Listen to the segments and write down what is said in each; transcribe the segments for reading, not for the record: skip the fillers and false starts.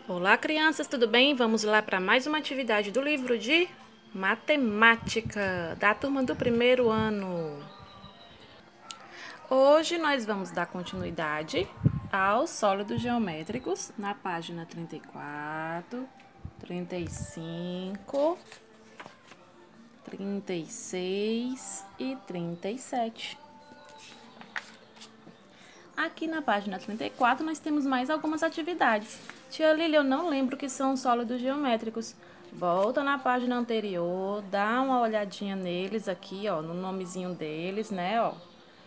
Olá, crianças, tudo bem? Vamos lá para mais uma atividade do livro de matemática da turma do primeiro ano. Hoje nós vamos dar continuidade aos sólidos geométricos na página 34, 35, 36 e 37. Aqui na página 34 nós temos mais algumas atividades. Tia Lília, eu não lembro o que são sólidos geométricos. Volta na página anterior, dá uma olhadinha neles aqui, ó, no nomezinho deles, né, ó.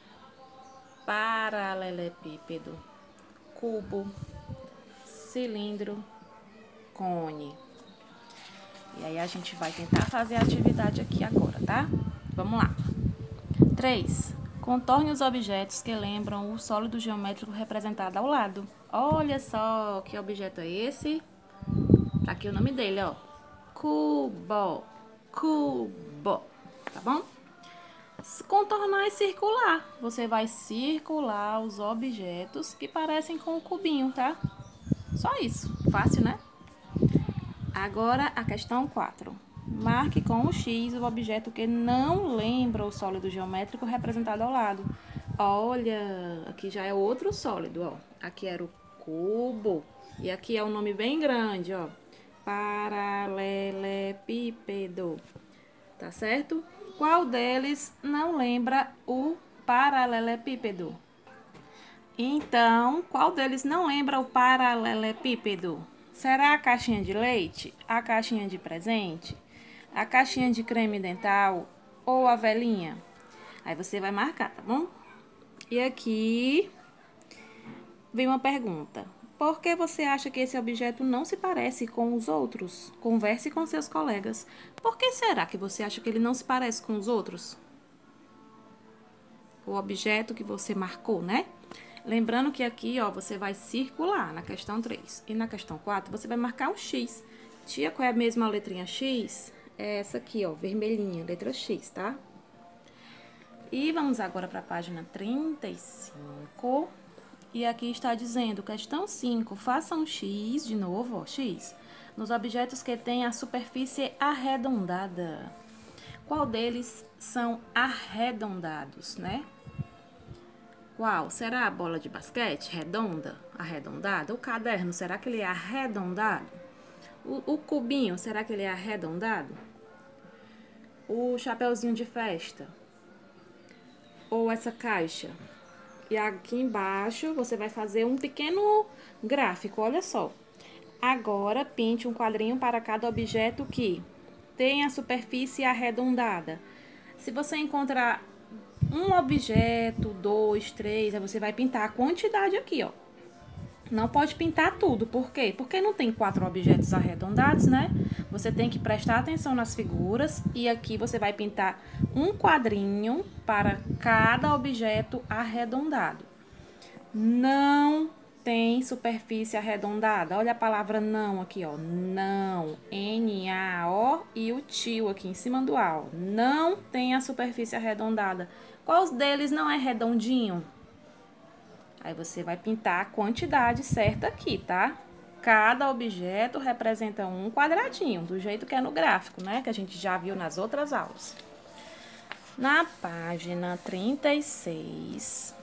Paralelepípedo, cubo, cilindro, cone. E aí a gente vai tentar fazer a atividade aqui agora, tá? Vamos lá. 3. Contorne os objetos que lembram o sólido geométrico representado ao lado. Olha só que objeto é esse. Tá aqui o nome dele, ó. Cubo. Cubo. Tá bom? Contornar é circular. Você vai circular os objetos que parecem com o cubinho, tá? Só isso. Fácil, né? Agora a questão 4. Marque com o X o objeto que não lembra o sólido geométrico representado ao lado. Olha, aqui já é outro sólido, ó. Aqui era o cubo. E aqui é um nome bem grande, ó. Paralelepípedo. Tá certo? Qual deles não lembra o paralelepípedo? Então, qual deles não lembra o paralelepípedo? Será a caixinha de leite? A caixinha de presente? A caixinha de creme dental ou a velinha? Aí você vai marcar, tá bom? E aqui vem uma pergunta. Por que você acha que esse objeto não se parece com os outros? Converse com seus colegas. Por que será que você acha que ele não se parece com os outros? O objeto que você marcou, né? Lembrando que aqui, ó, você vai circular na questão 3. E na questão 4, você vai marcar um X. Tia, qual é a mesma letrinha X? É essa aqui, ó, vermelhinha, letra X, tá? E vamos agora para a página 35. E aqui está dizendo, questão 5, faça um X, de novo, ó, X, nos objetos que têm a superfície arredondada. Qual deles são arredondados, né? Qual? Será a bola de basquete redonda, arredondada? O caderno, será que ele é arredondado? O cubinho, será que ele é arredondado? O chapeuzinho de festa? Ou essa caixa? E aqui embaixo você vai fazer um pequeno gráfico, olha só. Agora, pinte um quadrinho para cada objeto que tem a superfície arredondada. Se você encontrar um objeto, 2, 3, aí você vai pintar a quantidade aqui, ó. Não pode pintar tudo, por quê? Porque não tem 4 objetos arredondados, né? Você tem que prestar atenção nas figuras e aqui você vai pintar um quadrinho para cada objeto arredondado. Não tem superfície arredondada. Olha a palavra não aqui, ó. Não. N-A-O e o tio aqui em cima do A, ó. Não tem a superfície arredondada. Qual deles não é redondinho? Aí você vai pintar a quantidade certa aqui, tá? Cada objeto representa um quadradinho, do jeito que é no gráfico, né? Que a gente já viu nas outras aulas. Na página 36,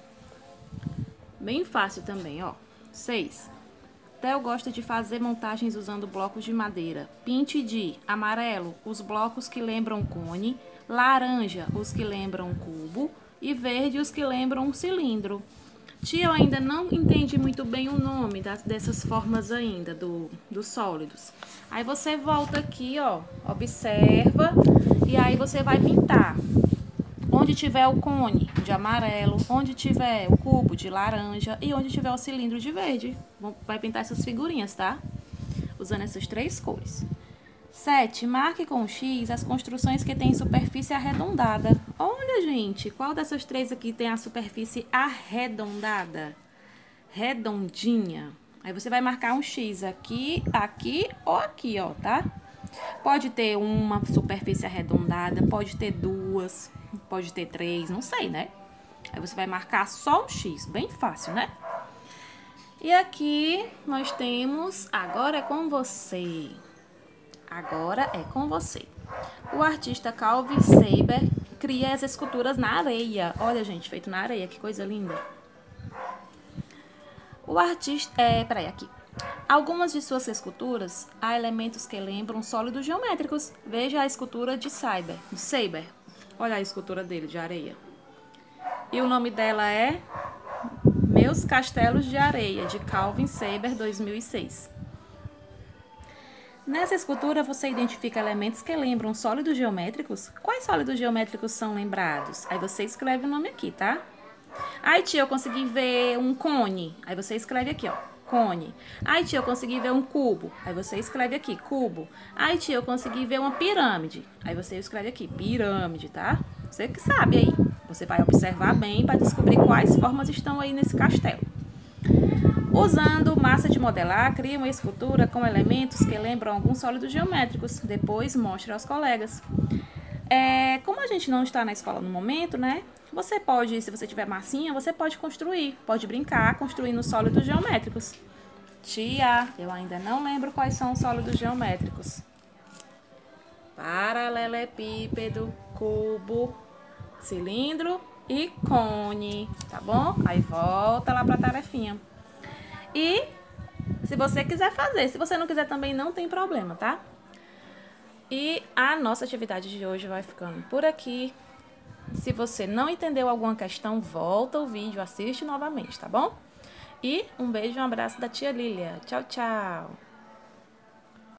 bem fácil também, ó. 6. Theo gosta de fazer montagens usando blocos de madeira. Pinte de amarelo os blocos que lembram cone, laranja os que lembram cubo e verde os que lembram um cilindro. Tia, eu ainda não entendi muito bem o nome dessas formas ainda, dos sólidos. Aí você volta aqui, ó, observa, e aí você vai pintar. Onde tiver o cone de amarelo, onde tiver o cubo de laranja e onde tiver o cilindro de verde. Vai pintar essas figurinhas, tá? Usando essas 3 cores. 7. Marque com X as construções que têm superfície arredondada. Olha, gente, qual dessas 3 aqui tem a superfície arredondada? Redondinha. Aí você vai marcar um X aqui, aqui ou aqui, ó, tá? Pode ter uma superfície arredondada, pode ter 2, pode ter 3, não sei, né? Aí você vai marcar só um X, bem fácil, né? E aqui nós temos Agora é com você. Agora é com você. O artista Calvin Seiber cria as esculturas na areia. Olha, gente, feito na areia, que coisa linda. O artista... peraí, aqui. Algumas de suas esculturas há elementos que lembram sólidos geométricos. Veja a escultura de Seiber. Olha a escultura dele, de areia. E o nome dela é Meus Castelos de Areia, de Calvin Seiber, 2006. Nessa escultura você identifica elementos que lembram sólidos geométricos? Quais sólidos geométricos são lembrados? Aí você escreve o nome aqui, tá? Ai, tia, eu consegui ver um cone. Aí você escreve aqui, ó, cone. Ai, tia, eu consegui ver um cubo. Aí você escreve aqui, cubo. Ai, tia, eu consegui ver uma pirâmide. Aí você escreve aqui, pirâmide, tá? Você que sabe aí. Você vai observar bem para descobrir quais formas estão aí nesse castelo. Usando massa de modelar, cria uma escultura com elementos que lembram alguns sólidos geométricos. Depois mostra aos colegas. Como a gente não está na escola no momento, né? Você pode, se você tiver massinha, você pode construir. Pode brincar construindo sólidos geométricos. Tia, eu ainda não lembro quais são os sólidos geométricos. Paralelepípedo, cubo, cilindro e cone, tá bom? Aí volta lá pra tarefinha. E se você quiser fazer, se você não quiser também não tem problema, tá? E a nossa atividade de hoje vai ficando por aqui. Se você não entendeu alguma questão, volta o vídeo, assiste novamente, tá bom? E um beijo e um abraço da tia Lília. Tchau, tchau!